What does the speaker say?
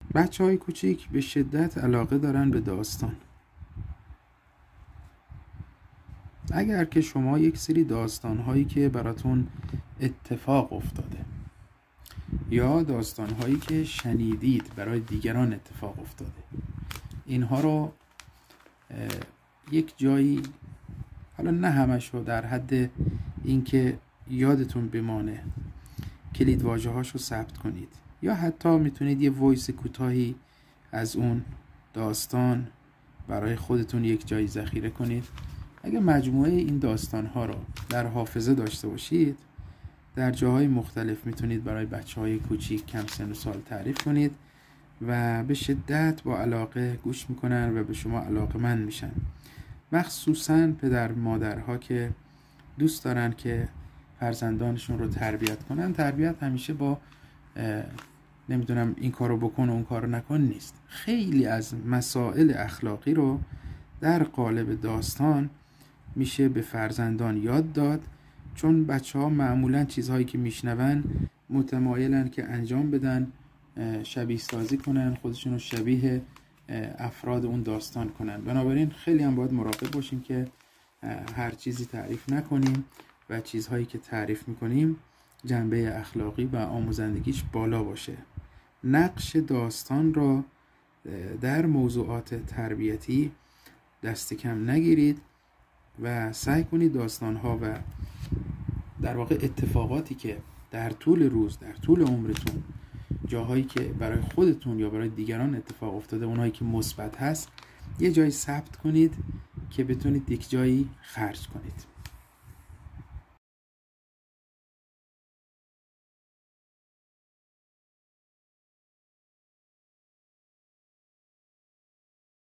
بچه‌های کوچیک به شدت علاقه دارن به داستان. اگر که شما یک سری داستان‌هایی که براتون اتفاق افتاده یا داستان‌هایی که شنیدید برای دیگران اتفاق افتاده، اینها رو یک جایی، حالا نه همش رو، در حد اینکه یادتون بمانه، کلید واژه‌هاش رو ثبت کنید، یا حتی میتونید یه وایس کوتاهی از اون داستان برای خودتون یک جایی ذخیره کنید. اگه مجموعه این داستان‌ها رو در حافظه داشته باشید، در جاهای مختلف میتونید برای بچه‌های کوچیک کم سن و سال تعریف کنید و به شدت با علاقه گوش میکنن و به شما علاقه‌مند میشن. مخصوصاً پدر مادرها که دوست دارن که فرزندانشون رو تربیت کنن. تربیت همیشه با نمیدونم این کارو بکن و اون کارو نکن نیست. خیلی از مسائل اخلاقی رو در قالب داستان میشه به فرزندان یاد داد، چون بچه‌ها معمولاً چیزهایی که میشنون متمایلن که انجام بدن، شبیه سازی کنن، خودشون رو شبیه افراد اون داستان کنن. بنابراین خیلی هم باید مراقب باشیم که هر چیزی تعریف نکنیم و چیزهایی که تعریف میکنیم جنبه اخلاقی و آموزندگیش بالا باشه. نقش داستان را در موضوعات تربیتی دست کم نگیرید و سعی کنید داستانها و در واقع اتفاقاتی که در طول روز، در طول عمرتون، جاهایی که برای خودتون یا برای دیگران اتفاق افتاده، اونهایی که مثبت هست، یه جایی ثبت کنید که بتونید یک جایی خرج کنید.